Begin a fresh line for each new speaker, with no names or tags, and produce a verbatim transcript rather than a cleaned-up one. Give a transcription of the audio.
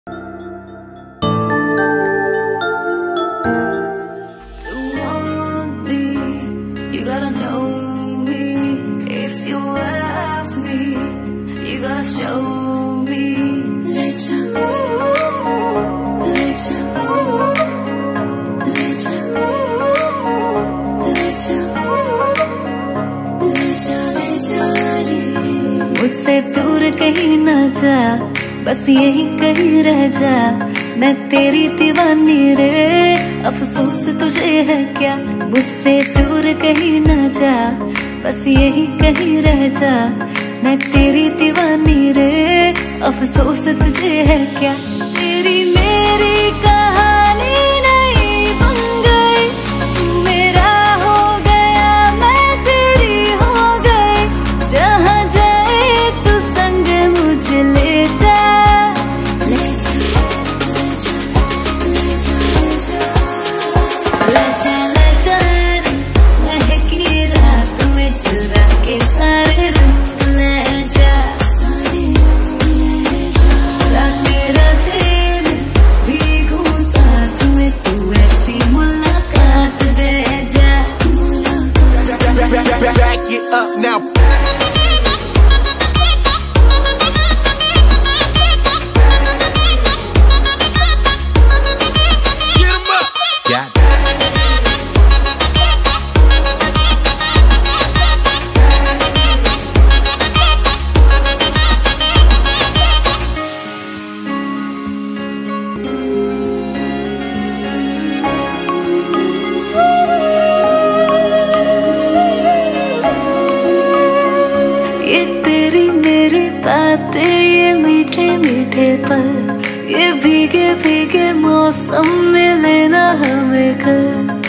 You gotta know me. If you love me, you gotta show me. Let ya, let ya, let ya, let ya, let ya, let ya रे।
मुझसे दूर कहीं ना जा, बस यही कहीं रह जा। मैं तेरी दीवानी रे, अफसोस तुझे है क्या। मुझसे दूर कहीं ना जा, बस यही कहीं रह जा। मैं तेरी दीवानी रे, अफसोस तुझे है क्या। तेरी मेरी कहानी नहीं बन गई, तू मेरा हो गया मैं तेरी हो गई। जहाँ जाए तू संग मुझे ले जा,
ले जा, ले जा, ले जा, ले जा,
ले जा, ले जा महकी रात में चुरा के सारे रंग ले जा।
सारे ले जा,
राते राते में भीगू साथ में, तू ऐसी मुलाकात दे जा।
Back it up now. Get 'em up. Got it.
ये तेरी मेरी बातें, ये मीठे मीठे पल, ये भीगे भीगे मौसम में लेना हमें घर।